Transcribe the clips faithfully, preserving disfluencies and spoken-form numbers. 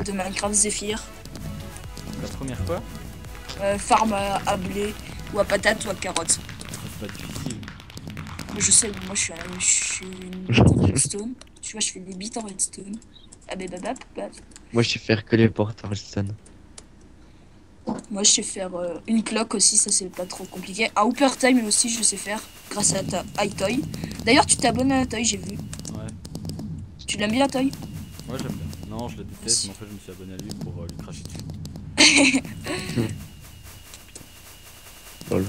quête de Minecraft Zephyr. La première quoi? Euh, farm à, à blé, ou à patate, ou à carotte. C'est pas difficile. Je sais, moi je suis, un, je suis une bite en redstone. Tu vois, je fais des bits en redstone. Ah bah bah bah bah. Moi, je sais faire que les portes en redstone. Moi je sais faire euh, une cloque aussi, ça c'est pas trop compliqué. Un Hooper Time aussi je sais faire, grâce à ta iToy. D'ailleurs tu t'es abonné à Toy, j'ai vu. Ouais. Tu l'aimes bien Toy? Moi j'aime bien. Non, je le déteste, mais en fait je me suis abonné à lui pour euh, lui cracher dessus. Lol.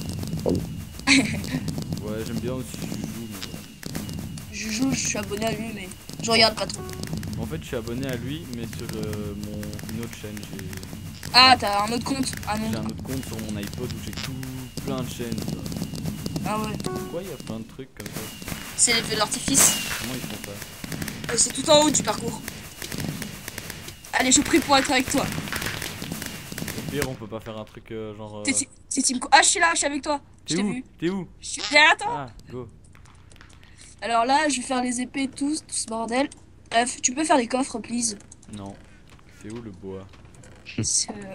Ouais, j'aime bien aussi Juju, mais ouais. Je joue, je suis abonné à lui mais je regarde pas trop. En fait, je suis abonné à lui, mais sur euh, mon une autre chaîne. J'ai Ah t'as un autre compte? Ah non. j'ai un autre compte sur mon iPod où j'ai tout plein de chaînes. Ça. Ah ouais. Pourquoi il y a plein de trucs comme ça? C'est les feux d'artifice. Comment ils font ça? Euh, c'est tout en haut du parcours. Allez je prie pour être avec toi. Au pire, on peut pas faire un truc euh, genre. Euh... T'es ti- c'est Team Co- Ah je suis là, je suis avec toi. Je T'es t'ai où? vu. T'es où? Je suis là, attends. Ah, go. Alors là je vais faire les épées tous, tout ce bordel. Bref, tu peux faire les coffres please. Non. C'est où le bois? C'est, euh,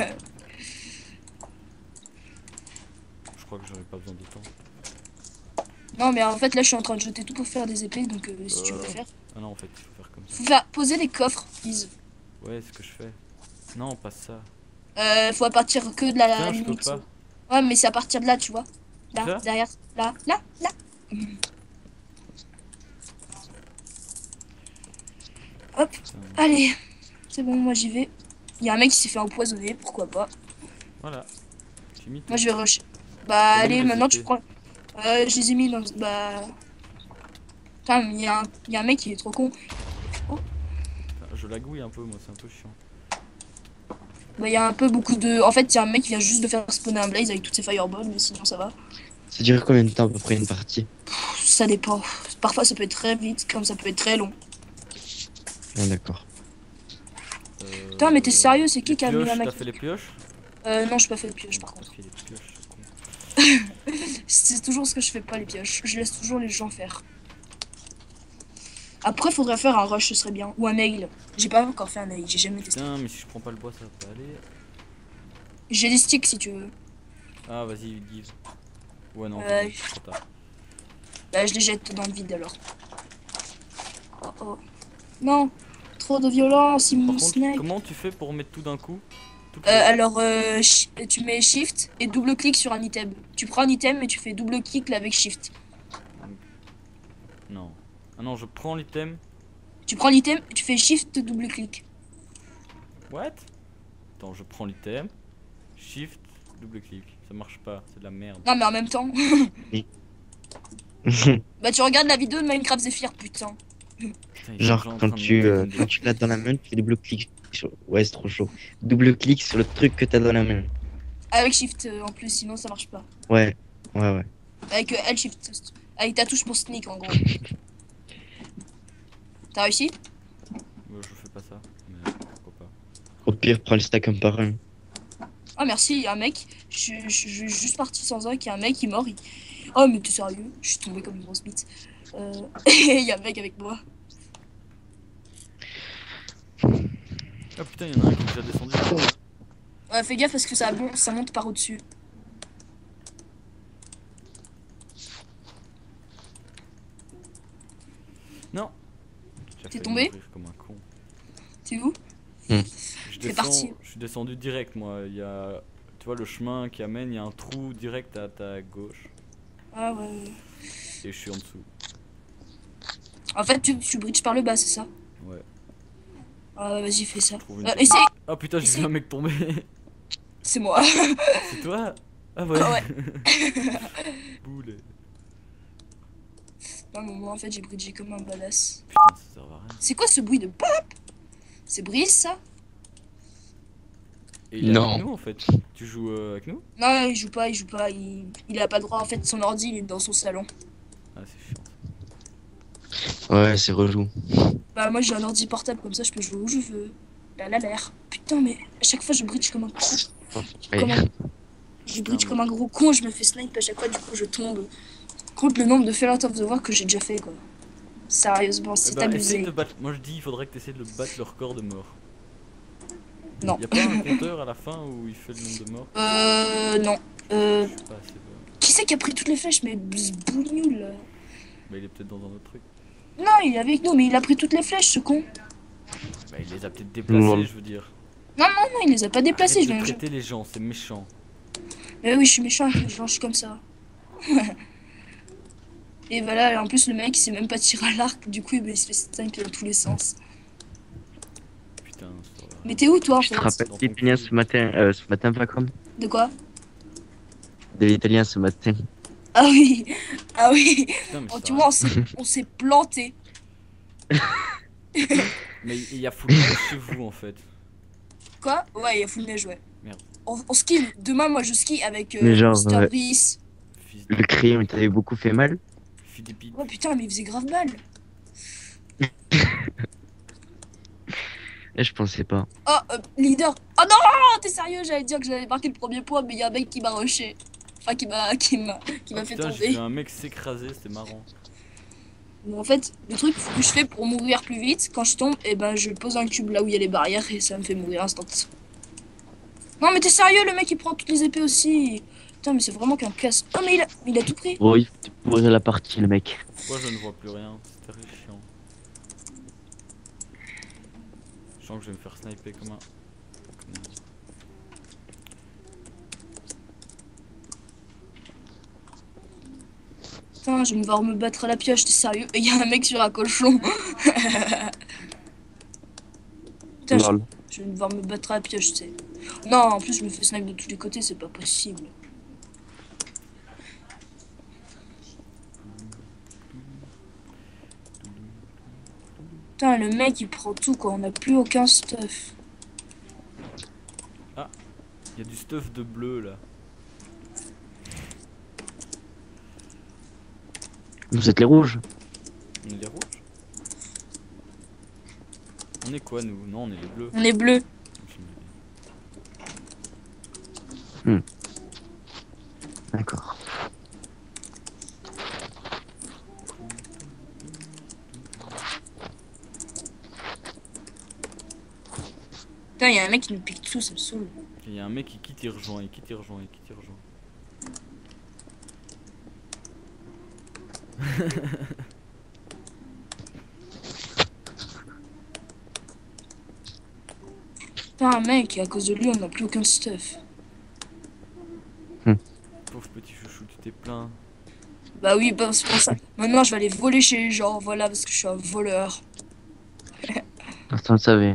Je crois que j'aurais pas besoin de temps. Non mais en fait là je suis en train de jeter tout pour faire des épées donc euh, si tu veux Euh. faire. Ah non, en fait, il faut faire comme ça. Faut faire poser des coffres, please. Ouais, c'est ce que je fais. Non, pas ça. Euh, faut à partir que de la Tiens, je peux limite. pas. Ouais mais c'est à partir de là tu vois. Là, Ça derrière, là, là, là. Hop, Putain. allez. C'est bon, moi j'y vais. Il y a un mec qui s'est fait empoisonner, pourquoi pas. Voilà. J'ai mis tout. Moi je vais rush. Bah C'est bon, allez, les maintenant épées. tu prends. Euh, je les ai mis dans. Bah. Putain, mais il y, a un... il y a un mec qui est trop con. Je lagouille un peu, moi, c'est un peu chiant. Bah il y a un peu beaucoup de. En fait, il y a un mec qui vient juste de faire spawner un blaze avec toutes ses fireballs, mais sinon ça va. Ça dure combien de temps à peu près une partie? Pff, ça dépend. Parfois ça peut être très vite, comme ça peut être très long. Ah, d'accord. Euh, Putain, mais t'es sérieux, c'est qui les qui a mis la pioches, maquette? T'as fait les pioches? Euh, non, je pas fait de pioche par T'as contre. fait les pioches, c'est con. C'est toujours ce que je fais pas les pioches. Je laisse toujours les gens faire. Après, faudrait faire un rush, ce serait bien. Ou un nail. J'ai pas encore fait un nail, j'ai jamais testé. Putain, mais si je prends pas le bois, ça va pas aller. J'ai des sticks si tu veux. Ah, vas-y, give. Ouais, non, Ouais. c'est trop tard. Bah, je les jette dans le vide alors. Oh oh. Non, trop de violence, Par mon contre, snake. comment tu fais pour mettre tout d'un coup? Toutes Euh, les- alors, euh, shi- tu mets shift et double clic sur un item. Tu prends un item et tu fais double clic là avec shift. Non. Ah non, je prends l'item. Tu prends l'item, tu fais shift double clic. What? Attends, je prends l'item. Shift, double clic. Ça marche pas, c'est de la merde. Non, mais en même temps. Oui. Bah, tu regardes la vidéo de Minecraft Zephyr, putain. Putain, il y a Genre, des gens en quand train de tu, me euh, mettre quand tu l'as dans la main, tu fais double clic sur. Ouais, c'est trop chaud. Double clic sur le truc que t'as dans la main. Avec shift euh, en plus, sinon ça marche pas. Ouais, ouais, ouais. Avec euh, L shift. Avec ta touche pour sneak en gros. T'as réussi? Ouais, je fais pas ça, mais pourquoi pas. Au pire, prends le stack un par un. Oh merci, il y a un mec. Je je- je suis juste parti sans un, il y a un mec qui est mort. il- Oh mais t'es sérieux? Je suis tombé comme une grosse bite. Euh... Il y a un mec avec moi. Ah putain, il y en a un qui est déjà descendu. Ouais, fais gaffe parce que ça, bon, ça monte par au-dessus. Non. J'ai T'es failli tombé? mourir comme un con. T'es où? Je C'est descends, parti. je suis descendu direct moi. Il y a, tu vois le chemin qui amène, il y a un trou direct à ta gauche Ah ouais. ouais. et je suis en dessous. En fait, tu, tu bridges par le bas, c'est ça? Ouais. Ah vas-y, fais ça. Je trouve une Euh, petite- essaye. Ah putain, j'ai essaye. vu un mec tomber. C'est moi. C'est toi? Ah ouais. Ah ouais. Boule. Non mais moi en fait j'ai bridgé comme un badass. Putain, ça sert à rien. C'est quoi ce bruit de pop? C'est Brice ça? Et il est Non. avec nous en fait. Tu joues euh, avec nous? Non, il joue pas, il joue pas, il, il a pas le droit en fait, son ordi il est dans son salon. Ah c'est chiant. Ouais, c'est relou. Bah moi j'ai un ordi portable comme ça je peux jouer où je veux. Là là l'air. Putain mais à chaque fois je bridge comme un con. Ouais. Comme un... Je bridge comme un gros con, je me fais snipe à chaque fois du coup je tombe. Compte le nombre de Fall Out of the War que j'ai déjà fait quoi. Sérieusement, Eh c'est bah, essaye abusé. de battre. Moi je dis, il faudrait que tu essaies de le battre le record de mort. Non. Y a pas un compteur à la fin où il fait le nombre de morts? Euh, non. Euh, Je sais pas, c'est pas. qui c'est qui a pris toutes les flèches? Mais ce bougnoule, là. Bah, il est peut-être dans un autre truc. Non, il est avec nous, mais il a pris toutes les flèches, ce con. Bah, il les a peut-être déplacés, Lol. je veux dire. Non, non, non, il les a pas déplacés. Arrête Je de viens... je- traiter les gens, c'est méchant. Mais oui, je suis méchant avec les gens, je suis comme ça. Et voilà, en plus, le mec, il sait même pas tirer à l'arc. Du coup, il se fait sniper dans tous les sens. Putain, ça va. Mais t'es où, toi, en Je te fait? rappelle Dans ton l'italien cul. ce matin, euh, ce matin, pas comme De quoi? de l'italien ce matin. Ah oui, ah oui. Putain, mais Oh, ça tu va. vois, on s'est on s'est planté. Mais il y a full neige chez vous en fait. Quoi? Ouais, il y a full neige, ouais. Merde. On, on skie. Demain, moi, je skie avec euh, Mais genre, Mister euh, Brice. Fils, Le crayon, il t'avait beaucoup fait mal. fils des pipes. Oh putain, mais il faisait grave mal. Et je pensais pas. Oh, euh, leader. Oh non, t'es sérieux? J'allais dire que j'avais marqué le premier point, mais il y a un mec qui m'a rushé. Enfin, qui m'a qui m'a qui m'a Oh, fait putain, j'ai vu tomber. un mec s'écraser, c'était marrant. Bon, en fait, le truc que je fais pour mourir plus vite, quand je tombe, et ben je pose un cube là où il y a les barrières et ça me fait mourir instant. Non, mais t'es sérieux, le mec il prend toutes les épées aussi. Putain, mais c'est vraiment qu'un casse. Oh, mais il a, il a tout pris. Oh, il faut pourrir la partie, le mec. Pourquoi je ne vois plus rien? C'est terrifiant. Je sens que je vais me faire sniper comme un. comme un- Putain, je vais me voir me battre à la pioche, t'es sérieux? Et il y a un mec sur un cochon. Putain, je, Lol. je vais me voir me battre à la pioche, tu sais. Non, en plus, je me fais snipe de tous les côtés, c'est pas possible. Putain, le mec il prend tout quoi, on n'a plus aucun stuff. Il y a du stuff de bleu là. Vous êtes les rouges. On est les rouges? On est quoi nous? Non, on est les bleus. On est bleu. D'accord. Putain, il y a un mec qui nous pique tout, ça me saoule. Il y a un mec qui quitte, il rejoint, il quitte, il rejoint, il quitte, il rejoint. Putain, mec, à cause de lui, on n'a plus aucun stuff. Pauvre petit chouchou, tu t'es plaint. Bah oui, bah c'est pour ça. Maintenant, je vais aller voler chez les gens, voilà, parce que je suis un voleur. Personne ne savait.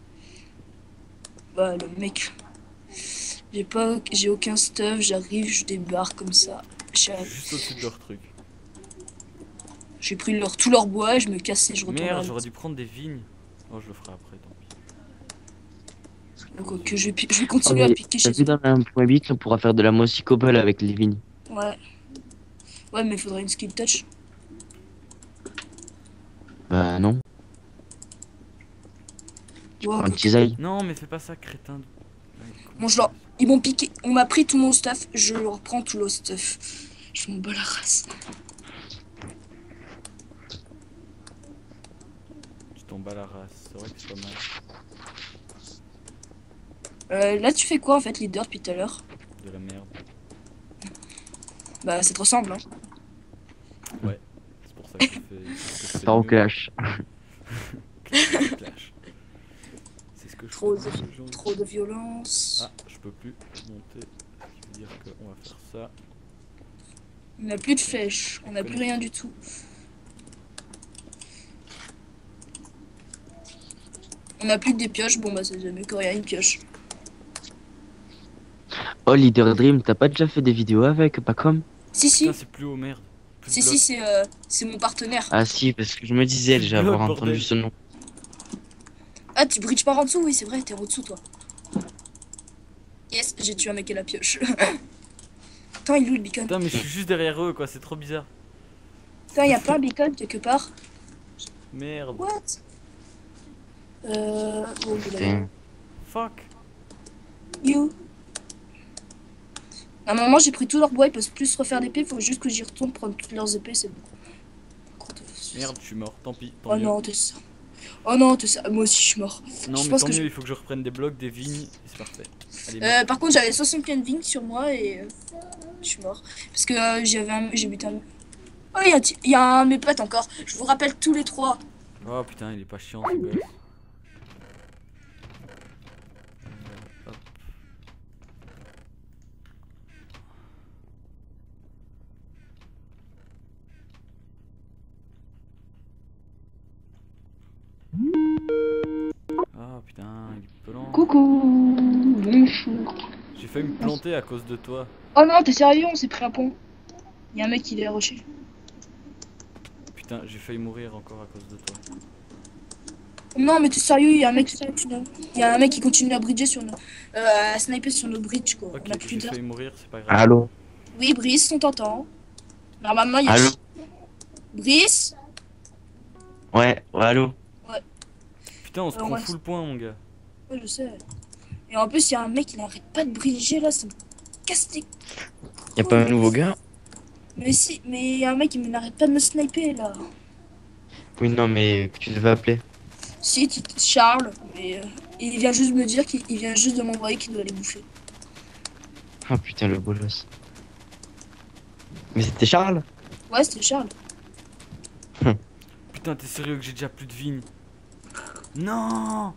Bah, le mec. J'ai pas, j'ai aucun stuff, j'arrive, je débarque comme ça. J'ai Juste au-dessus de leur truc. j'ai pris leur, tout leur bois et je me casse et je retourne. à Merde, la j'aurais dû prendre des vignes. Oh, je le ferai après, tant pis. maison. Donc, ok, je vais, pi- je vais Oh, continuer à mais piquer t'as chez vu eux. dans un point huit, on pourra faire de la mossy cobble avec les vignes. Ouais. Ouais, mais il faudrait une skill touch. Bah non. Ouais, Un quoi. cisaille. Non, mais fais pas ça, crétin. Bon, je leur- Ils m'ont piqué, on m'a pris tout mon stuff, je leur prends tout le stuff. Je m'en bats la race. Tu t'en bats la race, c'est vrai que c'est pas mal. Euh, là, tu fais quoi en fait, leader, depuis tout à l'heure? De la merde. Bah, ça te ressemble, hein. Ouais, c'est pour ça que je fais. c'est ce que je fais Pas au de mieux. clash. Clash, clash. C'est ce que je Trop fais de, de mieux. trop de violence. Ah, je peux plus monter. Ce qui veut dire qu'on va faire ça. On n'a plus de flèches, on n'a plus rien du tout. On n'a plus que des pioches, bon bah c'est jamais que rien, une pioche. Oh, Leader Dream, t'as pas déjà fait des vidéos avec, pas comme? Si, si, Putain, c'est plus haut, merde. Plus si, de si, blocs. c'est euh, c'est mon partenaire. Ah si, parce que je me disais déjà Bloc, avoir bordel. entendu ce nom. Ah, tu bridges par en dessous, oui, c'est vrai, t'es en dessous toi. Yes, j'ai tué un mec à la pioche. Attends, il est où le beacon? Putain, mais je suis juste derrière eux, quoi, c'est trop bizarre. Putain, y a pas un beacon quelque part? Merde. What? Euh. Oh, il est là. Putain. Fuck. You. À un moment, j'ai pris tout leur bois, ils peuvent plus se refaire d'épée, faut juste que j'y retourne prendre toutes leurs épées, c'est bon. Merde, je suis mort, tant pis. Tant Oh mieux. non, t'es ça. Oh non, t'es ça. Moi aussi, je suis mort. Non, Je mais pense tant que mieux, je- il faut que je reprenne des blocs, des vignes, et c'est parfait. Allez, Euh, par contre, j'avais soixante-quinze vignes sur moi et euh, je suis mort. Parce que euh, j'avais un... j'ai buté un... Oh, il y a, il y a un de mes potes encore. Je vous rappelle tous les trois. oh putain, il est pas chiant ce gosse. Euh, hop. Ah putain, il est pelant. Coucou, bonjour. J'ai failli me planter à cause de toi. Oh non, t'es sérieux, on s'est pris un pont. Il y a un mec qui est rushé. Putain, j'ai failli mourir encore à cause de toi. Non, mais t'es sérieux, il y a un mec qui continue. Il y a un mec qui continue à bridger sur nos. Euh, à sniper sur nos bridges, quoi. Ok, On a plus j'ai d'heures. failli mourir, c'est pas grave. Allô? Oui, Brice, on t'entend. Normalement, il y a. Allô? Brice. Ouais, ouais, allô? Putain, on se Euh, prend ouais. full point, mon gars. Ouais, je sais. Et en plus, il y a un mec, il arrête pas de bridger là, ça me casse les. Y'a pas un nouveau gars? Mais si, mais il y a un mec qui n'arrête pas de me sniper là. Oui, non, mais que tu devais appeler. Si, t- Charles, mais euh, il vient juste me dire qu'il il vient juste de m'envoyer qu'il doit les bouffer. Ah putain, le beau gosse. Mais c'était Charles? Ouais, c'était Charles. Putain, t'es sérieux que j'ai déjà plus de vignes? Non!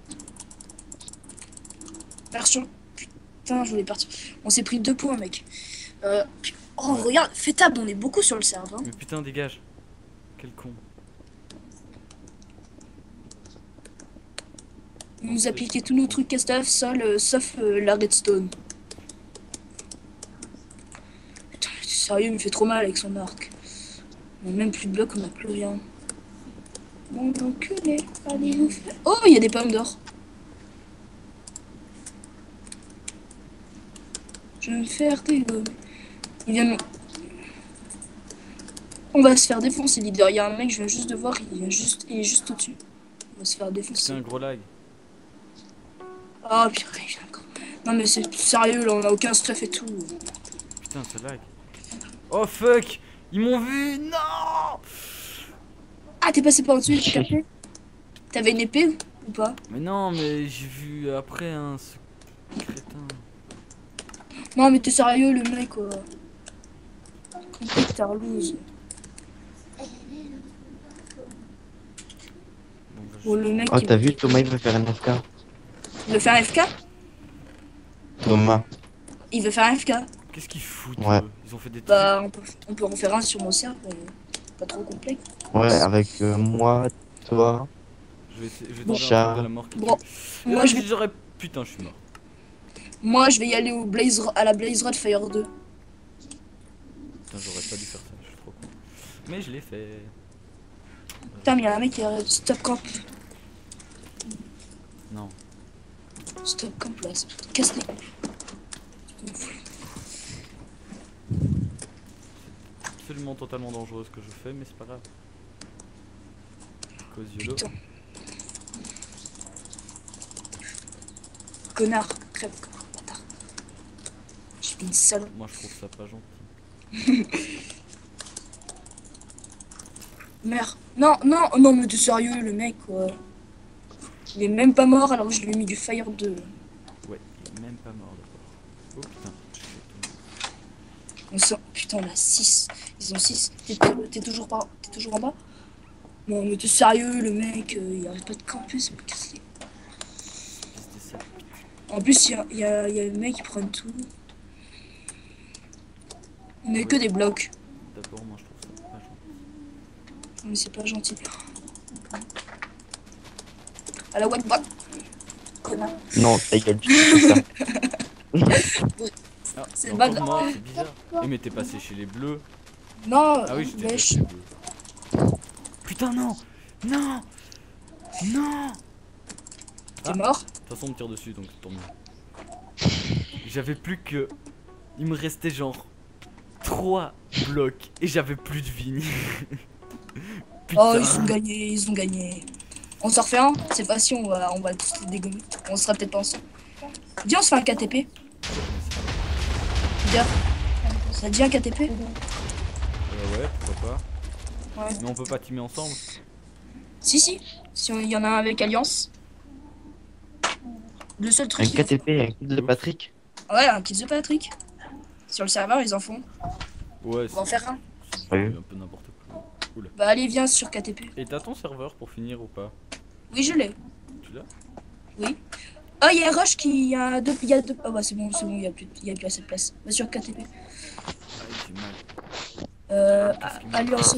Version. Putain, je voulais partir. On s'est pris deux points, mec. Euh, pu- oh, regarde, fais table, on est beaucoup sur le serveur. Hein. Mais putain, dégage. Quel con. On nous a piqué tous nos trucs cast-off, seul, euh, sauf euh, la redstone. Putain, mais t'es sérieux, il me fait trop mal avec son arc. On a même plus de blocs, on a plus rien. Mon enculé, allez nous faire. Oh, il y a des pommes d'or. Je vais me faire dégommer. Il vient de... On va se faire défoncer, leader. Il y a un mec, je viens juste de voir, il, vient juste... il est juste au-dessus. On va se faire C'est défoncer. un gros lag. Ah, purée, il vient encore. Non, mais c'est sérieux, là, on a aucun stuff et tout. Putain, ce lag. Oh fuck! Ils m'ont vu! Non! Ah, t'es passé par au-dessus, t'as capté? T'avais une épée ou pas? Mais non, mais j'ai vu après, hein, ce crétin. Non, mais t'es sérieux, le mec, quoi. Complète tarlouse. Bon, bah, je- Oh, le mec, Oh, il... t'as vu, Thomas, il veut faire un F K. il veut faire un F K? Thomas. Il veut faire un F K. Qu'est-ce qu'ils foutent? Ouais. eux Ils ont fait des trucs. Bah, on peut, on peut en faire un sur mon serveur, mais pas trop complexe. Ouais, avec euh, moi, toi. Je vais essayer, je vais Bon. tenter un Charles. truc à la mort qui Bon, tue. moi, Ah, je vais, j'aurais- Putain, je suis mort. moi, je vais y aller au Blaze, Ro- à la Blaze Rod Fire deux. Putain, j'aurais pas dû faire ça, je suis trop con. Mais je l'ai fait. Putain, mais y a un mec qui a stop camp. Non. Stop camp là, ça te casse les couilles. Absolument totalement dangereux ce que je fais, mais c'est pas grave. Cause YOLO. Putain. Connard, crève, connard, bâtard. Je suis une salope. Moi je trouve ça pas gentil. Merde. Non, non, non, mais t'es sérieux, le mec, quoi. Il est même pas mort alors que je lui ai mis du Fire deux. Ouais, il est même pas mort d'abord. Oh putain, je suis tombé. On sent... Putain, on a six. Ils ont six. T'es t'es toujours, par... t'es toujours en bas? Non, mais t'es sérieux, le mec, euh, il arrête pas de camper, c'est pas cassé. Fils de sale pute. En plus, il y a, y, a, y a le mec qui prend tout. On a que des blocs. D'abord, moi je trouve ça pas gentil. Mais c'est pas gentil. À la white box. Connard. Non, ta gueule, tu fais ça. Ah, C'est encore pas de- moi, c'est bizarre. Eh, mais t'es passé chez les bleus. Non, Ah oui, j'étais mais passé je- chez les bleus. Putain, non! Non! Non! t'es Ah. mort. De toute façon, on me tire dessus, donc tant mieux. J'avais plus que... Il me restait genre... trois blocs. Et j'avais plus de vignes. Putain. Oh, ils ont gagné, ils ont gagné. On s'en refait un? C'est pas si on va, on va tous les dégommer. On sera peut-être pas ensemble. Dis, on se fait un K T P. Dis, ça dit un K T P? Euh, ouais, pourquoi pas. Ouais. Mais on peut pas teamer ensemble. Si, si. Si on- il y en a un avec Alliance. Le seul truc. Un qu'il K T P, un kit de Patrick. faut- Ouais, un kit de Patrick. Sur le serveur, ils en font. Ouais, On va en faire un. c'est Ouais. un peu n'importe quoi. Oula. Bah, allez, viens sur K T P. Et t'as ton serveur pour finir ou pas? Oui, je l'ai. Tu l'as? Oh, il y a Rush qui. Il y a deux. Il y a deux. Oh, bah, c'est bon, c'est bon, il y a plus, il y a plus assez de place. Va sur K T P. Ah, j'ai mal. Euh. Qu'est-ce qu'il me- Alliance.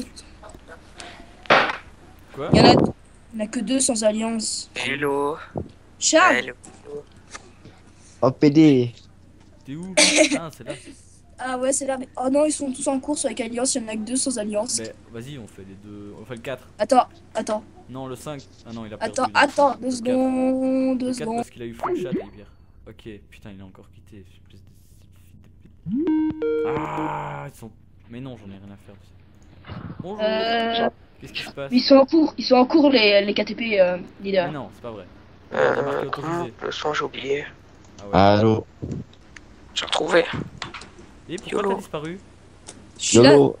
Quoi? Il y en a. Il y en a que deux sans Alliance. Hello. Charles! Hello. Oh, P D. T'es où? Ah, c'est là. Ah ouais, c'est là. Mais... Oh non, ils sont tous en course avec Alliance. Il y en a que deux sans Alliance. Mais vas-y, on fait les deux. On fait le quatre. Attends, attends, Non, le cinq. Ah non, il a perdu. attends, donc. attends, deux Le quatre. secondes, deux Le quatre secondes. parce qu'il a eu full chat, Hyper. Ok, putain, il a encore quitté. espèce de- Ah, ils sont. Mais non, j'en ai rien à faire de ça. Bonjour. Euh. Qu'est-ce qui se passe? Ils sont en cours, ils sont en cours les, les K T P euh, Mais leaders. non, c'est pas vrai. On a marqué Euh, autorisé. comment le son, j'ai oublié. Ah ouais. Allô. J'ai retrouvé. Et pourquoi YOLO. t'as disparu? Je suis là. YOLO.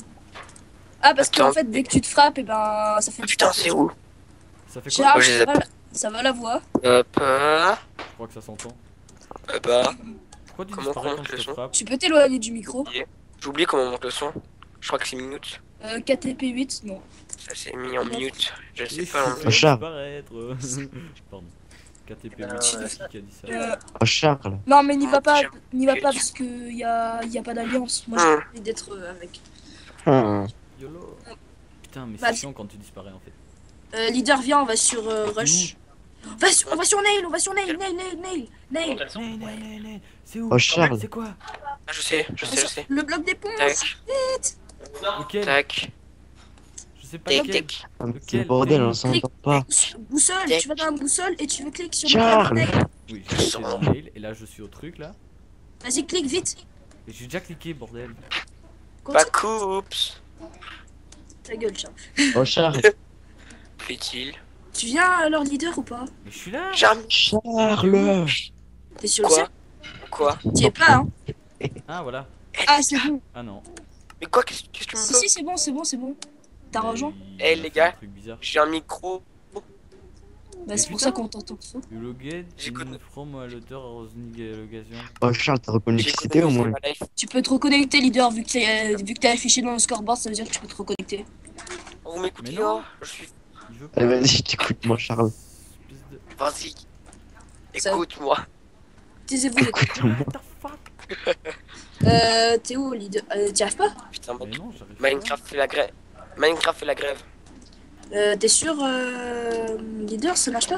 Ah, parce qu'en Attends. fait, dès que tu te frappes, et ben ça fait. Ah, putain, c'est où? Ça fait quoi? Charles, Oh, je les ai ça, va, la- ça va la voix. Hop, euh, Je crois que ça s'entend. hop, euh. Pourquoi tu Comment disparais on quand monte je le te son frappe? Tu peux t'éloigner du micro. J'ai oublié comment on monte le son. Je crois que c'est minutes. Euh, K T P huit, non. Ça s'est mis en minutes. Je sais Et pas. je non fais Charles. disparaître. Pardon. K T P huit, Euh, c'est qui a dit ça? Euh, Oh, Charles. non, mais n'y va pas, Tiens. n'y va Ok. pas parce que y a, y a pas d'alliance. Moi, j'ai Hum. envie d'être euh, avec. Hum. YOLO. Putain, mais c'est Vas-y. chiant quand tu disparais en fait. Euh, leader, viens, on va sur euh, T'es Rush. On va sur, on va sur Nail, on va sur Nail, Nail, Nail, Nail, Nail. Né, né, né, né. C'est où? Oh, Charles. C'est quoi? Ah, je sais, je sais, je sais. Le bloc d'éponge. Tac, Lequel? tac, Je sais pas tac, lequel. tac. Un Lequel? petit bordel, Lequel? on s'entend pas. Boussole, Tac. tu vas dans la boussole et tu veux cliquer sur Charles. le Nail. Oui, j'ai cliqué dans le mail et là je suis au truc là. Vas-y, clique vite. Et j'ai déjà cliqué, bordel. Pas Continue coups. ta gueule, Charles. Oh, Charles. Fait-il. Tu viens euh, leur leader ou pas? Mais je suis là. Jamais. Charles. T'es sur le Quoi? serveur? Quoi? T'y es pas, hein? Ah voilà. Ah, c'est bon. Ah non. Mais quoi? Qu'est-ce qu'est-ce que tu me Si, veux? si, c'est bon, c'est bon, c'est bon. T'as Mais rejoint? il Eh, a les fait gars. un truc bizarre. J'ai un micro. Bah, Mais c'est pour putain. ça qu'on t'entend trop. You logged J'écoute. in from à l'auteur à l'occasion. Oh, Charles, t'as reconnu J'ai qui c'était au moins. ma life. Tu peux te reconnecter, leader, vu que t'es euh, vu que t'es affiché dans le scoreboard, ça veut dire que tu peux te reconnecter. Vous m'écoutez Mais non. là? Je suis. Il veut Allez, vas-y, je t'écoute, mon Charles. Espèce de. Vas-y. Ça- Écoute-moi. Taisez-vous, les Écoute-moi. What the fuck? Euh, t'es où, leader? Euh, t'y arrives pas? Putain, Mais non, j'arrive pas. Minecraft fait la grève. Minecraft fait la grève. Euh, t'es sûr, euh, leader, ça marche pas?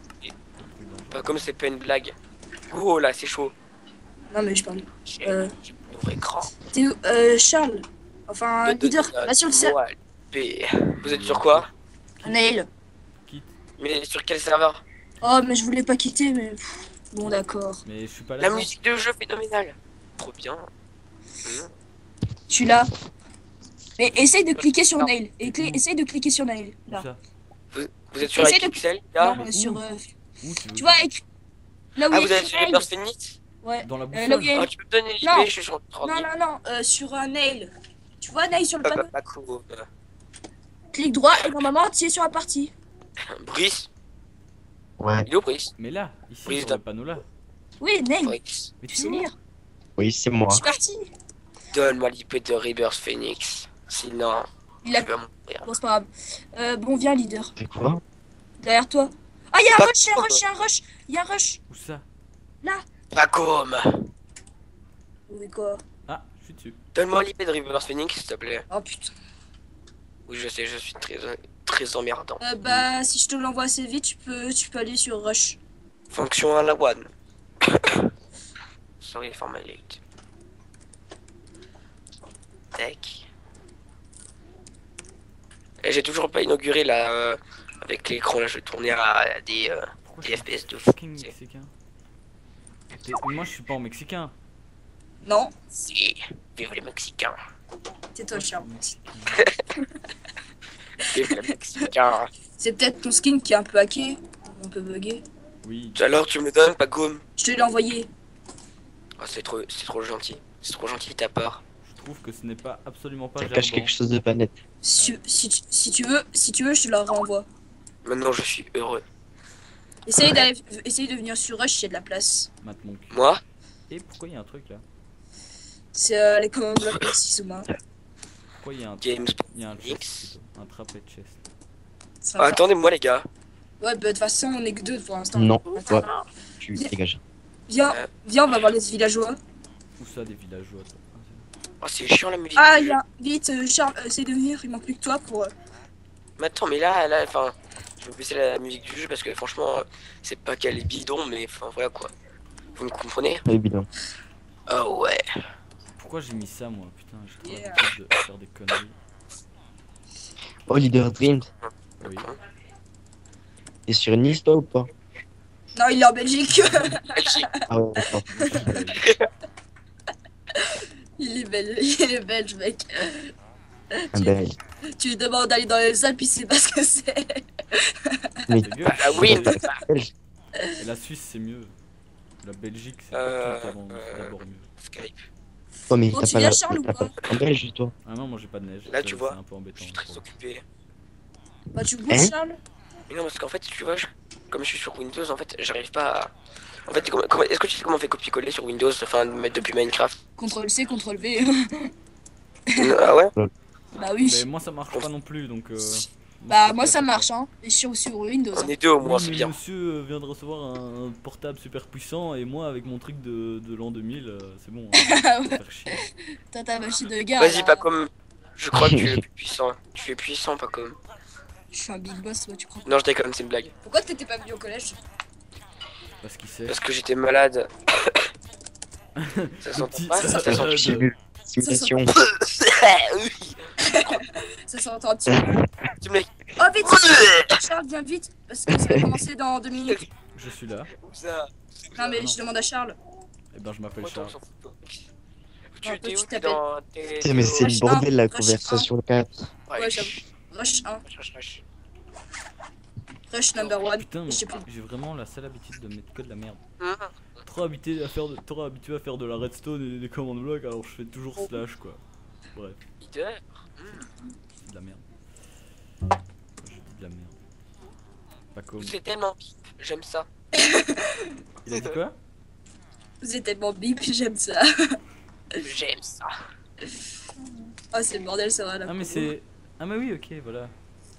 Pas comme c'est pas une blague. Oh là, c'est chaud. Non, mais je parle. J'ai Euh, j'ai mon vrai écran. t'es où? Euh, Charles. Enfin, De- de- leader, de- va sur le serveur. moi, P. Vous êtes sur quoi? Nail. Quitte. Mais sur quel serveur? Oh, mais je voulais pas quitter, mais. pff, Bon, d'accord. Mais je suis pas là. La musique de jeu phénoménale. Trop bien. Hmm. Je suis là. Mais essaye de cliquer sur Nail. Et cli- essaye de cliquer sur Nail. Où Là. ça? Vous, vous êtes sur Essaye de- Pixel Non, là? mais euh, sur. où euh, Où tu veux? Tu vois, écrit. Là où Ah, il y vous a êtes écrit sur Nail. Rebirth Phoenix? Ouais. Dans la Euh, boussole. là où il y a- Ah, tu peux me donner l'I P? Non. Je suis sur le Non, non, non, euh, sur un Nail. Tu vois, Nail sur le Pas, panneau. pas, pas cool. Clique droit et normalement, tu es sur la partie. Brice. Ouais. Il est où Brice? Mais là, ici, Oui, sur je le panneau là. Oui, Nail. Brice. Mais Tu tu sais sais lire. Oui, c'est moi. Je suis parti. Donne-moi l'I P de Rebirth Phoenix. Sinon, Il a. tu vas mourir. Bon, c'est pas grave. Euh, bon, viens, leader. C'est quoi? Derrière toi. Ah, il y a un Pas rush, il y a un quoi. rush, il y a un rush. Il y a un rush. Où ça? Pas comme. Oui, quoi? Ah, je suis dessus. Donne-moi l'I P de Rebirth Phoenix, s'il te plaît. Oh putain. Oui, je sais, je suis très, très emmerdant. Euh, bah, si je te l'envoie assez vite, tu peux, tu peux aller sur rush. Fonction à la one. Sorry for my late. Tac. Et j'ai toujours pas inauguré là, euh, avec l'écran là, je vais tourner à des, euh, Pourquoi des je suis F P S de fou. fucking mexicain? T'es- Moi je suis pas en mexicain. Non, Si, vive les Mexicains. tais-toi, Charles. Vive les Mexicains. C'est peut-être ton skin qui est un peu hacké, un peu bugué. Oui. Alors tu me donnes pas gomme. Je te l'ai envoyé. Oh, c'est trop, c'est trop gentil. C'est trop gentil de ta part. Je suis trouve que ce n'est pas absolument pas Ça cache gerbant. quelque chose de pas net. Si tu, si, tu, si tu veux, si tu veux, je te la renvoie. Maintenant, je suis heureux. Essaye, d'aller- essaye de venir sur Rush, il y a de la place. Mate mon cul. Moi, Et pourquoi il y a un truc là? C'est euh, les commandes blocs aussi sous main. Pourquoi il y a un James il y a un chest X. plutôt, un trapé de chest. C'est Ah, un- attendez-moi, les gars. Ouais, bah de toute façon, on est que deux pour l'instant. Non, Attends. toi, tu dégages. Viens, viens, on va voir les villageois. Où ça des villageois toi? Ah, c'est- Oh, c'est chiant la musique. Ah, du il y jeu. a. Vite, euh, Charles, euh, essaye de venir, il manque plus que toi pour. euh, Mais attends, mais là, là, enfin, je vais baisser la musique du jeu parce que franchement, euh, c'est pas qu'elle est bidon, mais enfin voilà quoi. Vous me comprenez? Évident. Oh ouais. Pourquoi j'ai mis ça moi? Putain, j'ai trop Yeah. l'habitude de faire des conneries. Oh, Leader Dreams, Oui. t'es sur Nice toi ou pas? Non, il est en Belgique. Ah ouais, d'accord. Je suis belge. il est belge, il est belge, mec. Ah ben, Tu lui demandes d'aller dans les Alpes, il sait pas ce que c'est. mais Ta gueule. Ah oui, t'as mais- pas belge. Et la Suisse c'est mieux. La Belgique c'est Euh, tout avant- euh, d'abord mieux. Skype. Oh, mais Bon, t'as tu pas viens, la. Charles, ou T'as pas pas en belge toi. Ah non, moi j'ai pas de neige. Là, ça, tu c'est vois, un peu embêtant. Je suis très pour- occupé. Bah, tu bouges, Hein Charles. Mais non, parce qu'en fait, tu vois, je- comme je suis sur Windows, en fait, j'arrive pas à. En fait, comment- comment- est-ce que tu sais comment on fait copier-coller sur Windows, enfin, mettre depuis Minecraft? contrôle C, contrôle V. Ah ouais? bah oui. Mais moi ça marche pas non plus donc. Euh, Bah, je moi sais ça pas. marche, hein. Et sur, sur Windows. On hein. est deux au Oui, moins, c'est mais bien. monsieur euh, vient de recevoir un portable super puissant et moi avec mon truc de, de l'an deux mille, euh, c'est bon. Hein, Ah je vais ouais. faire chier. T'as ta machine de guerre. Vas-y, là. pas comme. Je crois que tu es plus puissant. Tu es puissant, pas comme. Je suis un big boss, ouais, tu crois. Non, je déconne, c'est une blague. Pourquoi t'étais pas venu au collège? Parce qu'il sait. Parce que j'étais malade. Ça s'entend Petit- pas? Ça euh, s'entend de- J'ai vu. Simulation. Ça s'entend un petit peu. Tu me l'as- Oh, vite! Charles, viens vite. Parce que ça va commencer dans deux minutes. Je suis là. Ça. Non, mais Non. je demande à Charles. Et ben je m'appelle Moi, Charles. on s'en fout. Ah, Tu t'es tu où? T'es t'appelles. dans. t'es- Putain, t'es mais au- c'est le Rush bordel la un, Rush conversation quatre. Ouais, j'avoue. Rush un, Rush, rush, rush. Rush number one. Putain, Je mais sais plus. j'ai vraiment la sale habitude de mettre que de la merde. Hum. Trop habitué à faire de, trop habitué à faire de la redstone et des commandes blocs, alors je fais toujours slash quoi. Bref, Leader. c'est de la merde. Quand je dis de la merde. Pas comme. C'est tellement bip, j'aime ça. Il a dit quoi? Vous êtes tellement bip, j'aime ça. J'aime ça. Oh, c'est le bordel, ça va là. Ah mais c'est. Ah mais oui, ok, voilà.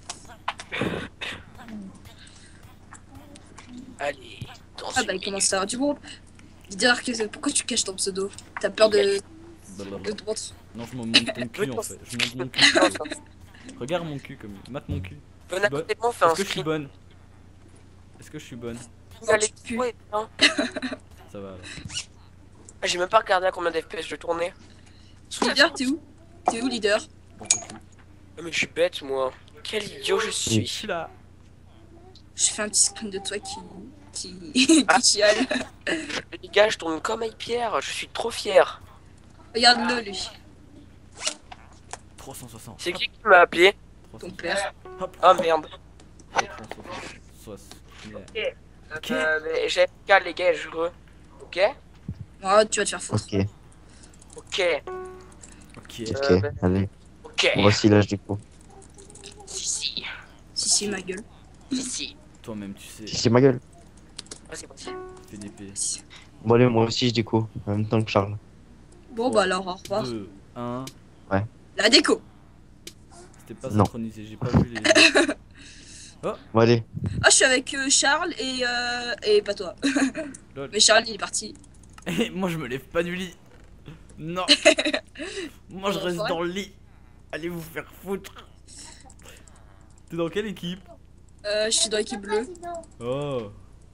Allez, dans Ah, une bah, il minute. commence à avoir du monde. Dis-leur que c'est- pourquoi tu caches ton pseudo? T'as peur de. de Blablabla. te montrer. Non, je me monte ton cul en fait. Je monte mon cul. Regarde mon cul comme. Mate mon cul. Venez à côté de moi, on fait un Est-ce que je suis screen. bonne? Est-ce que je suis bonne? Allez, tu pues. ouais, hein. Ça va alors. Ah, j'ai même pas regardé à combien d'F P S je tournais. Leader, t'es où? T'es où, leader? Dans ton cul. Ah, mais je suis bête, moi. Quel idiot je Je suis. suis là. Je fais un petit screen de toi qui. qui. qui chiale. Les gars, je tourne comme Pierre. Je suis trop fier. Regarde-le, lui. trois cent soixante. C'est qui qui m'a appelé? Ton père. Hop. Ah merde. trois cent soixante. Yeah. Ok. Euh, mais j'ai qu'à les gars, je veux. Ok? Oh, tu vas te faire foutre. Ok, Ok. Ok. ok, Euh, bah- allez. Ok. Moi aussi, là, je découvre. Si, si. Si, si, ma gueule. Si, si. Toi-même, tu sais. C'est ma gueule. Vas-y, vas-y. P D P. Bon, allez, moi aussi, je découvre. En même temps que Charles. Bon, bah alors, au revoir. deux, un. La déco. C'était pas Non. synchronisé, j'ai pas vu les. Bon, allez. Ah, je suis avec euh, Charles et. Euh, et pas toi. Lol. Mais Charles, il est parti. Et moi je me lève pas du lit. Non. Moi je Bon, reste ouais. dans le lit. Allez vous faire foutre. T'es dans quelle équipe? Euh, je suis dans l'équipe bleue. Oh.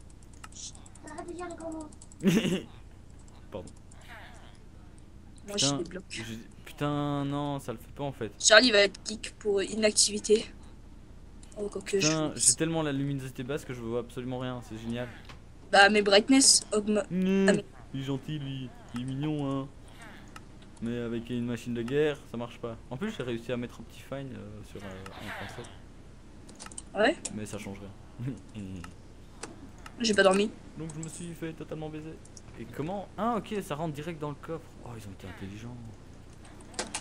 Pardon. Moi, je Putain, les bloque. j'ai- Putain, non, ça le fait pas en fait. Charlie va être kick pour inactivité. Oh, quoique Putain, je. j'ai tellement la luminosité basse que je vois absolument rien, c'est génial. Bah, mes brightness augmentent. Mmh, Ah, mais- Il est gentil lui, il est mignon hein. Mais avec une machine de guerre, ça marche pas. En plus, j'ai réussi à mettre un petit fine euh, sur euh, un français. Ouais, Mais ça change rien. j'ai pas dormi. Donc je me suis fait totalement baiser. Et comment? Ah ok, ça rentre direct dans le coffre. Oh, ils ont été intelligents.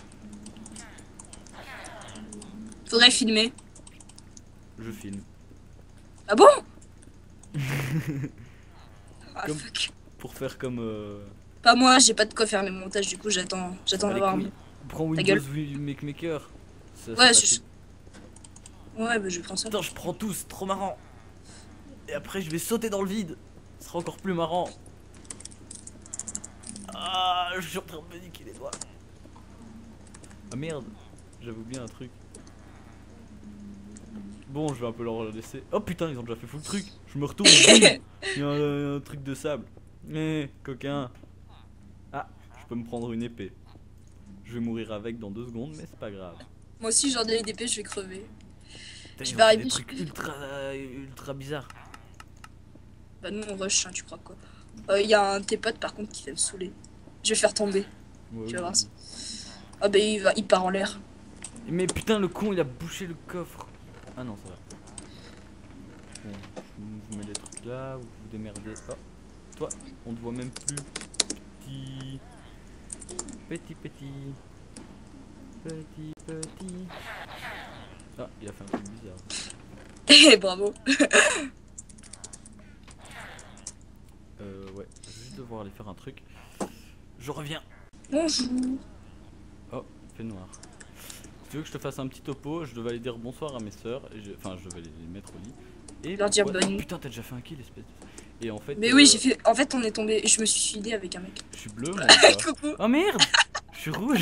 Faudrait filmer. Je filme. Ah bon? Ah, Comme- fuck. Pour faire comme... Euh... Pas moi, j'ai pas de quoi faire mes montages, du coup j'attends j'attends allez, d'avoir un... couilles. Prends Ta gueule. Windows Make Maker. Ça, c'est Ouais, facile. je... Ouais, bah je prends ça. Attends, je prends tout, c'est trop marrant. Et après, je vais sauter dans le vide. Ce sera encore plus marrant. Ah, je suis en train de me niquer les doigts. Ah merde, j'avais oublié un truc. Bon, je vais un peu leur laisser. Oh putain, ils ont déjà fait full truc. Je me retourne. boum, il y a un, un truc de sable. Eh, coquin. Ah, je peux me prendre une épée. Je vais mourir avec dans deux secondes, mais c'est pas grave. Moi aussi, genre des d'épée, je vais crever. Putain, Je ils vais ont fait arriver des sur- trucs ultra, ultra bizarres. Bah nous on rush, hein, tu crois quoi. Il euh, y a un de tes potes par contre qui va me saouler. Je vais faire tomber. Ouais, Tu vas ouais. voir ça. Ah bah il, va, il part en l'air. Mais putain, le con, il a bouché le coffre. Ah non, ça va. Bon, je vous mets des trucs là, vous vous démerdez. Oh, toi, on te voit même plus. Petit. Petit, petit. Petit, petit. Ah, il a fait un truc bizarre. Eh bravo. Euh, ouais, je vais juste devoir aller faire un truc. Je reviens. Bonjour. Oh, il fait noir. Si tu veux que je te fasse un petit topo, je devais aller dire bonsoir à mes sœurs. et je- Enfin, je devais les mettre au lit. Et Leur dire pourquoi- bonne nuit. Putain, t'as déjà fait un kill, espèce de... Et en fait. Mais euh, oui, j'ai fait. En fait, on est tombé. Je me suis suicidé avec un mec. Je suis bleu, moi. ou pas Coucou. Oh merde! Je suis rouge!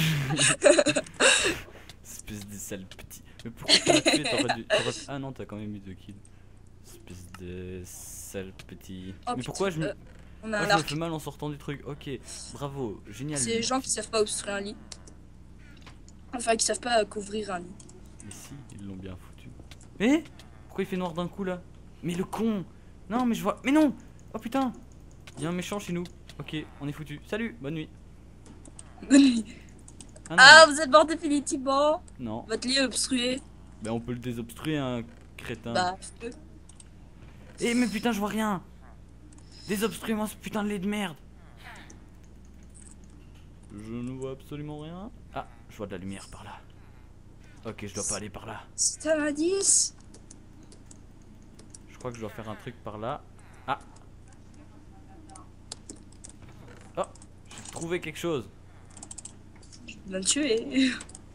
Espèce de sale petit. Mais pourquoi tu m'as tué? T'aurais dû- t'aurais- Ah non, t'as quand même eu deux kills. Espèce de sale petit. Oh, Mais putain, pourquoi je me. euh, On a Moi, un je me arc. fais mal en sortant du truc. Ok, bravo, génial. C'est les gens qui savent pas obstruer un lit. Enfin, qui savent pas couvrir un lit. Mais si, ils l'ont bien foutu. Mais pourquoi il fait noir d'un coup là? Mais le con! Non, mais je vois. Mais non! Oh putain! Il y a un méchant chez nous. Ok, on est foutu. Salut, bonne nuit. Bonne nuit. Ah non, Ah, vous êtes mort définitivement. non. Votre lit est obstrué. Ben on peut le désobstruer, un crétin. Bah, feu. Eh mais putain, je vois rien. Désobstruez-moi ce putain de lit de merde. Je ne vois absolument rien. Ah, je vois de la lumière par là. Ok, je dois pas aller par là. C'est un indice. Je crois que je dois faire un truc par là. Ah. Oh, j'ai trouvé quelque chose. Je vais me tuer.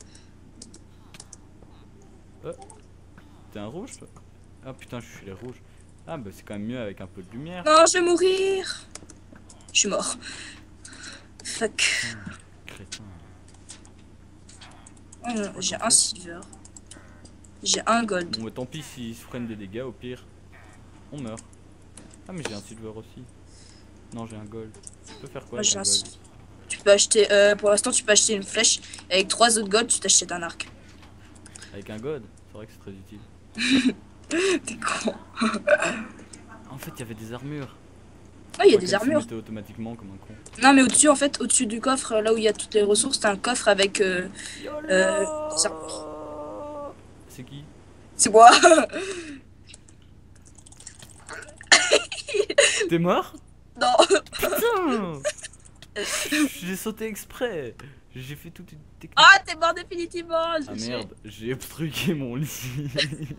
T'es un rouge toi? Ah putain, je suis les rouges. Ah bah c'est quand même mieux avec un peu de lumière. Non, je vais mourir. Je suis mort. Fuck. Crétin. Oh non, j'ai un silver. J'ai un gold. Bon, bah, tant pis s'ils se prennent des dégâts, au pire, on meurt. Ah, mais j'ai un silver aussi. Non, j'ai un gold. Je peux faire quoi Moi, avec j'ai un un gold? silver. Tu peux acheter, euh, pour l'instant, tu peux acheter une flèche. Et avec trois autres golds, tu t'achètes un arc. Avec un god? C'est vrai que c'est très utile. T'es con. En fait, il y avait des armures. Ah, il y a Auxquelles des se armures. mettait automatiquement comme un con. Non, mais au-dessus, en fait, au-dessus du coffre, là où il y a toutes les ressources, t'as un coffre avec. Euh, euh, des armures. C'est qui? C'est quoi? T'es mort? Non. Putain! J'ai sauté exprès. J'ai fait toute une technique. Ah, t'es mort définitivement. je Ah suis- merde, j'ai obstrué mon lit.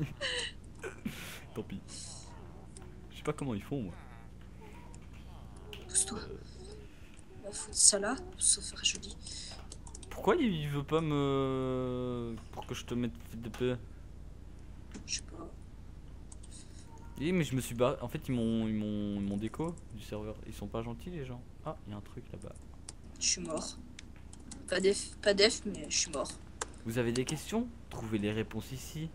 Tant pis. Je sais pas comment ils font moi. Pousse-toi. On va foutre ça là, ça ferait joli. Pourquoi il veut pas me... Pour que je te mette de peu? Je sais pas. Oui mais je me suis barré. En fait ils m'ont ils m'ont ils m'ont déco du serveur. Ils sont pas gentils les gens. Ah il y a un truc là-bas. Je suis mort. Pas def, pas def, mais je suis mort. Vous avez des questions? Trouvez les réponses ici.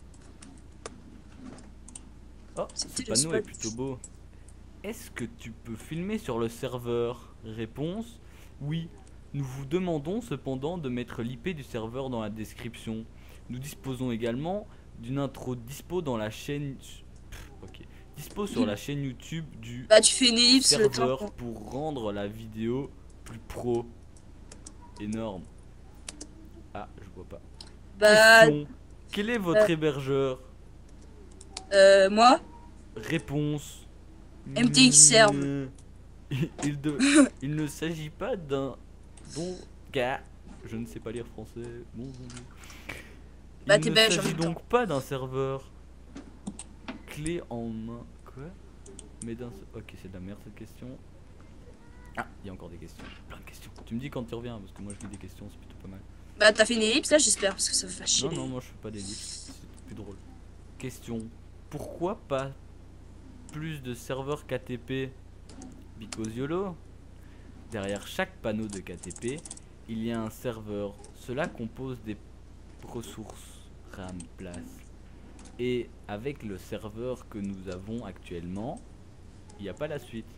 Oh, C'était ce le panneau est spot. plutôt beau. Est-ce que tu peux filmer sur le serveur? Réponse: oui. Nous vous demandons cependant de mettre l'I P du serveur dans la description. Nous disposons également d'une intro dispo dans la chaîne. Pff, ok. Dispo sur la chaîne YouTube du Bah, tu fais une ellipse le temps. serveur qu'on- pour rendre la vidéo plus pro. Énorme. Ah, je vois pas. Bah, Question: quel est votre euh, hébergeur? euh, moi, Réponse: M T X serve. Hmm. Il, il de- il ne s'agit pas d'un bon gars. Je ne sais pas lire français. Bon, bon, bon. Bah, Il t'es ne belge en s'agit même temps. donc pas d'un serveur clé en main. Quoi? Mais d'un... Ok, c'est de la merde cette question. Ah, il y a encore des questions. Plein de questions. Tu me dis quand tu reviens, parce que moi je lis des questions, c'est plutôt pas mal. Bah, t'as fait une ellipse là, j'espère, parce que ça va faire chier. Non, non, les- moi je fais pas d'ellipse, c'est plus drôle. Question. Pourquoi pas plus de serveurs K T P? Because YOLO. Derrière chaque panneau de K T P, il y a un serveur. Cela compose des ressources RAM, place. Et avec le serveur que nous avons actuellement, il n'y a pas la suite.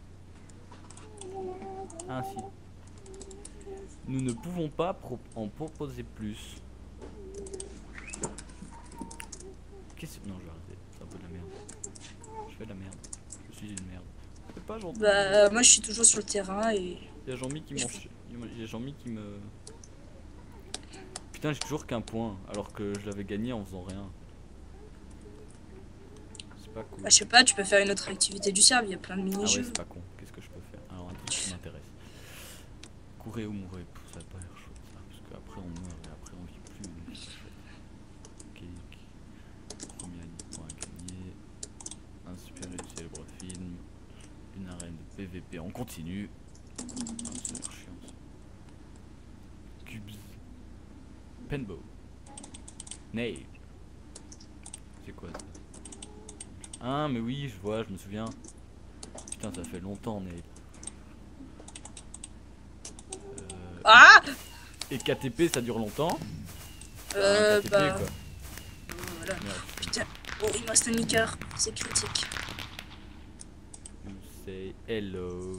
Ainsi. Nous ne pouvons pas pro en proposer plus. Qu'est-ce que... Non, je vais arrêter. C'est un peu de la merde. Je fais de la merde. Je suis une merde. C'est pas gentil. Bah, moi je suis toujours sur le terrain et. Il y a Jean-Mi qui m'en chie- Il y a Jean-Mi qui me... Putain, j'ai toujours qu'un point, alors que je l'avais gagné en faisant rien. C'est pas cool. Bah, je sais pas, tu peux faire une autre activité du serve, il y a plein de Ah ouais, mini-jeux. c'est pas con. Qu'est-ce que je peux faire? Alors, un truc qui m'intéresse. Courir ou mourir, ça a pas l'air chaud ça, parce qu'après on meurt et après on vit plus. Donc c'est chouette. Cake. Premier point à gagner. Un super célèbre film. Une arène de P V P en continu. Ah, c'est chiant ça. Cubes. Penbow. Nail. C'est quoi ça? Ah mais oui, je vois, je me souviens. Putain, ça fait longtemps, Nail. Euh, Ah et K T P, ça dure longtemps. Euh, K T P, bah. quoi. Voilà. Merde. Putain. Oh, il me reste un nicard, c'est critique. You say hello.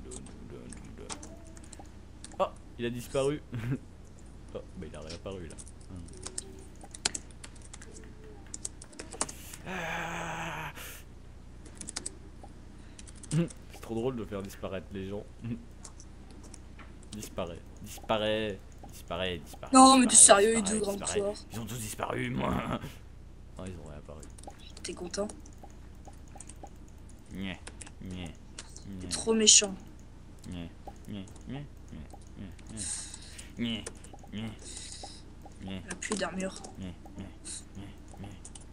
Oh, il a disparu. Oh, bah il a réapparu là. Ah. C'est trop drôle de faire disparaître les gens. Disparaît, disparaît, disparaît, disparaît. Non, mais t'es disparaît, sérieux, ils disparaît, deux grandes disparaît. poires. Ils ont tous disparu, moi. Non, ils ont réapparu. T'es content? Nyeh, nyeh, T'es nyeh, trop méchant. nyeh, nyeh, nyeh, nyeh, nyeh, nyeh, nyeh, Il a plus d'armure. nyeh, nyeh, nyeh.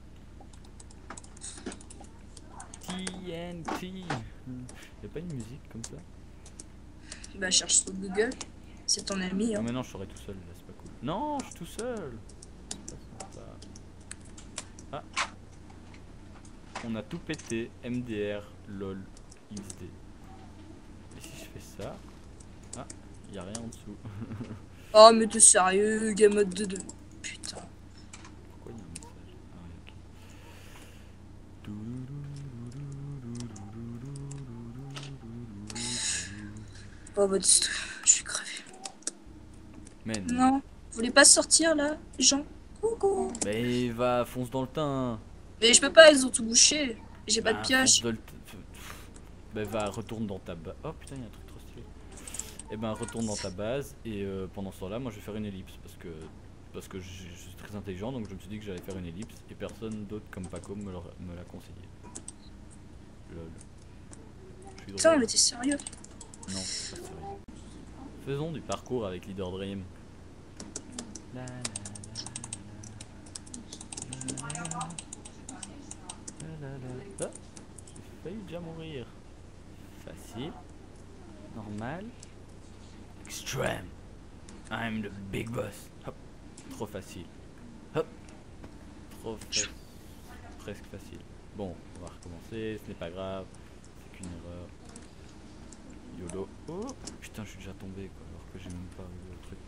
T N T. Y'a pas une musique comme ça? Bah, cherche sur Google. C'est ton ami, Non hein. mais non, je serai tout seul là, c'est pas cool. Non, je suis tout seul. C'est pas sympa. Ah. On a tout pété. M D R, LOL, X D. Et si je fais ça? Ah, y a rien en dessous. Oh, mais t'es sérieux, game mode deux deux. Putain. Pourquoi il y a un message? Ah ouais, ok. Oh, bah, je suis crevé. Mais Non, vous voulez pas sortir là, Jean? Coucou. Mais va, fonce dans le teint. Mais je peux pas, ils ont tout bouché. J'ai pas Bah, de pioche. fonce dans le te- Bah va, retourne dans ta base. Oh putain, il y a un truc trop stylé. Et ben retourne dans ta base et euh, pendant ce temps-là, moi je vais faire une ellipse parce que parce que je, je suis très intelligent, donc je me suis dit que j'allais faire une ellipse et personne d'autre comme Paco me l'aura- me l'a conseillé. Lol. Je suis Putain, drôle. mais t'es sérieux? Non, c'est pas sérieux. Faisons du parcours avec Leader Dream. La, la, la, la, la, la, la, la, la. Ah, j'ai failli déjà mourir. Facile. Normal. Extreme. I'm the big boss. Hop. Trop facile. Hop. Trop fa- presque facile. Bon, on va recommencer. Ce n'est pas grave. C'est qu'une erreur. YOLO. Oh putain, je suis déjà tombé quoi, alors que j'ai même pas vu le truc.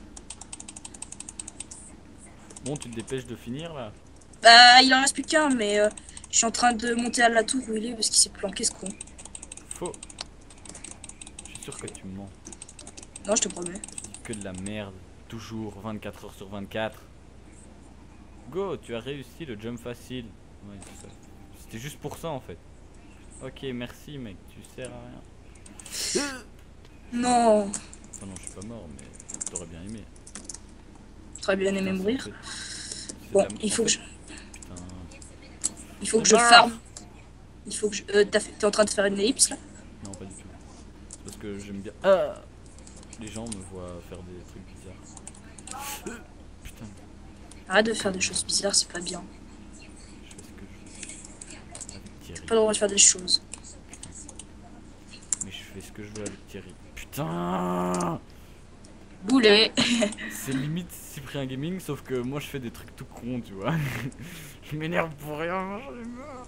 Bon, tu te dépêches de finir là? Bah, il en reste plus qu'un, mais euh, je suis en train de monter à la tour où il est parce qu'il s'est planqué ce con. Faux. Je suis sûr que tu mens. Non, je te promets. Tu dis que de la merde. Toujours vingt-quatre heures sur vingt-quatre. Go, tu as réussi le jump facile. Ouais, c'est ça. C'était juste pour ça en fait. Ok, merci mec, tu sers à rien. Non, Enfin non, je suis pas mort, mais t'aurais bien aimé. j'aurais bien aimé Putain, mourir. c'est- c'est Bon, de la- il en faut que fait- je, Putain. il faut que je farme. Il faut que je. Euh, t'as fait- t'es en train de faire une ellipse là? Non, pas du tout. C'est parce que j'aime bien. Ah, les gens me voient faire des trucs bizarres. Putain. Arrête de faire des choses bizarres, c'est pas bien. Je fais ce que je veux. Avec Thierry. Pas le droit de faire des choses. Mais je fais ce que je veux avec Thierry. Putain! Boulet. C'est limite Cyprien Gaming, sauf que moi je fais des trucs tout cons, tu vois. Je m'énerve pour rien, j'en ai marre.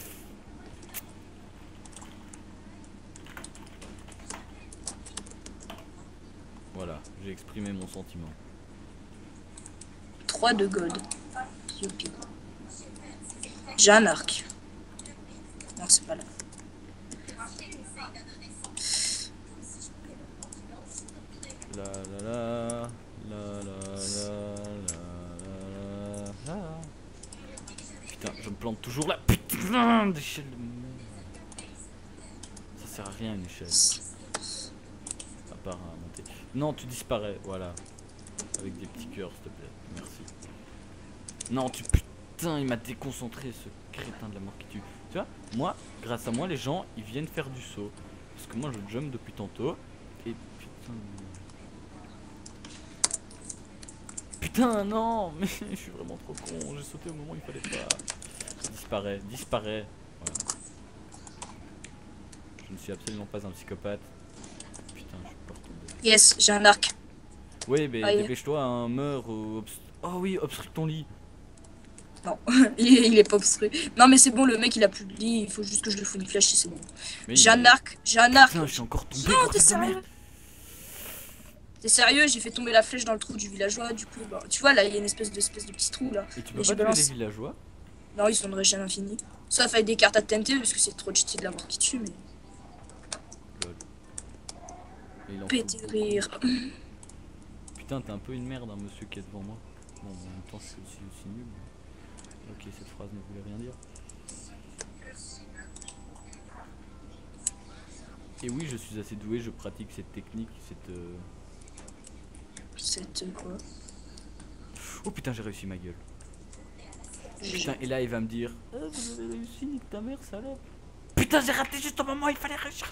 Voilà, j'ai exprimé mon sentiment. trois de gold. Youpi. J'ai un arc. Non, c'est pas là. La la la la la la la la la. Putain, je me plante toujours là. Putain d'échelle de merde. Ça sert à rien une échelle. À part à monter. Non, tu disparais, voilà. Avec des petits cœurs, s'il te plaît. Merci. Non, tu putain, il m'a déconcentré ce crétin de la mort qui tue. Tu vois, moi, grâce à moi, les gens, ils viennent faire du saut. Parce que moi, je jump depuis tantôt. Et putain. Putain, non, mais je suis vraiment trop con. J'ai sauté au moment où il fallait pas. Disparaît, disparaît. Voilà. Je ne suis absolument pas un psychopathe. Putain, je suis pas retombé. Yes, j'ai un arc. Oui, mais Aïe. dépêche-toi, un meurs ou. obst- Oh oui, obstrue ton lit. Non, il est, il est pas obstrué. Non, mais c'est bon, le mec il a plus de lit. Il faut juste que je le foute une flèche et c'est bon. Mais J'ai il un est- arc, j'ai un arc. Putain, je suis encore tombé. Non, gros t'es truc de sérieux? merde. T'es sérieux? J'ai fait tomber la flèche dans le trou du villageois. Du coup, bah, tu vois, là, il y a une espèce de, espèce de petit trou là. Et tu Et peux je pas tuer balance. les villageois? Non, ils sont de régime infini. Sauf avec des cartes à T N T parce que c'est trop cheaté de la mort qui tue. Mais Lol. Et il en pété faut de beaucoup. rire. Putain, t'es un peu une merde, hein, monsieur qui est devant moi. Bon, en même temps, c'est aussi, aussi nul. mais- Ok, cette phrase ne voulait rien dire. Et oui, je suis assez doué, je pratique cette technique, cette... euh, C'est quoi? Oh putain, j'ai réussi ma gueule. J'ai- Putain, et là, il va me dire... Ah, vous avez réussi, nique ta mère, salope. Putain, j'ai raté juste au moment où il fallait réussir.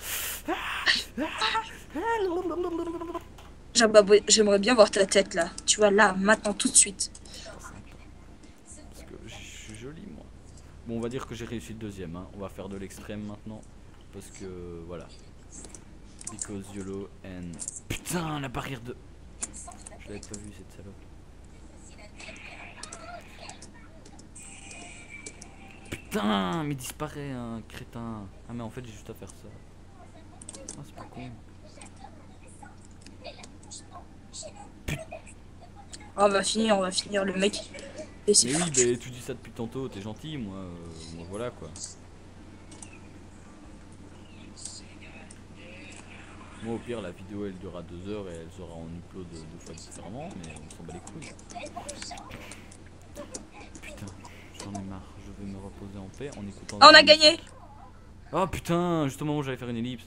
J'aimerais j'aimerais bien voir ta tête là. Tu vois, là, maintenant, tout de suite. Parce que je suis joli, moi. Bon, on va dire que j'ai réussi le deuxième, hein. On va faire de l'extrême maintenant. Parce que, voilà. Because YOLO and... Putain, la barrière de... Je l'avais pas vu, cette salope. Putain, mais disparaît, un crétin. Ah, mais en fait, j'ai juste à faire ça. Ah, c'est pas con. Oh, on va finir, on va finir. Le mec. Et c'est Mais oui, foutu. bah, tu dis ça depuis tantôt, t'es gentil, moi, euh, moi voilà quoi. Moi au pire la vidéo elle durera deux heures et elle sera en upload deux fois différemment, mais on s'en bat les couilles. Putain, j'en ai marre, je vais me reposer en paix en écoutant... Oh, on de la a gagné! musique. Oh putain, juste au moment où j'allais faire une ellipse.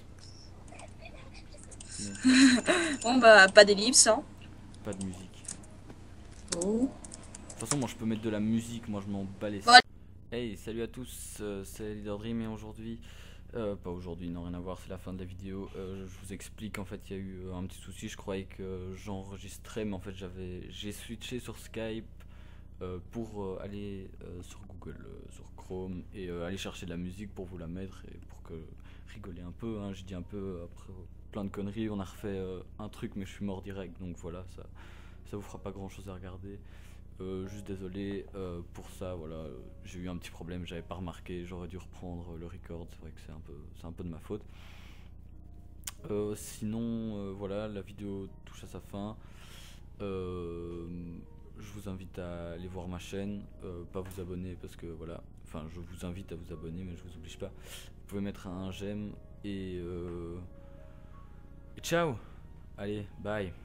Bon, bah, pas d'ellipse, hein. Pas de musique. Oh. De toute façon moi je peux mettre de la musique, moi je m'en bats les... Voilà. Hey, salut à tous, euh, c'est Leader Dream et aujourd'hui... Euh, pas aujourd'hui, non rien à voir, c'est la fin de la vidéo. Euh, je vous explique, en fait il y a eu euh, un petit souci, je croyais que j'enregistrais mais en fait j'avais j'ai switché sur Skype euh, pour euh, aller euh, sur Google, euh, sur Chrome et euh, aller chercher de la musique pour vous la mettre et pour que rigoler un peu, hein, je dis un peu après plein de conneries, on a refait euh, un truc mais je suis mort direct donc voilà, ça, ça vous fera pas grand chose à regarder. Euh, juste désolé euh, pour ça, voilà, euh, j'ai eu un petit problème, j'avais pas remarqué, j'aurais dû reprendre le record, c'est vrai que c'est un peu, c'est un peu de ma faute. Euh, sinon, euh, voilà, la vidéo touche à sa fin. Euh, je vous invite à aller voir ma chaîne, euh, pas vous abonner parce que voilà, enfin je vous invite à vous abonner mais je vous oblige pas. Vous pouvez mettre un j'aime et, euh, et ciao. Allez, bye.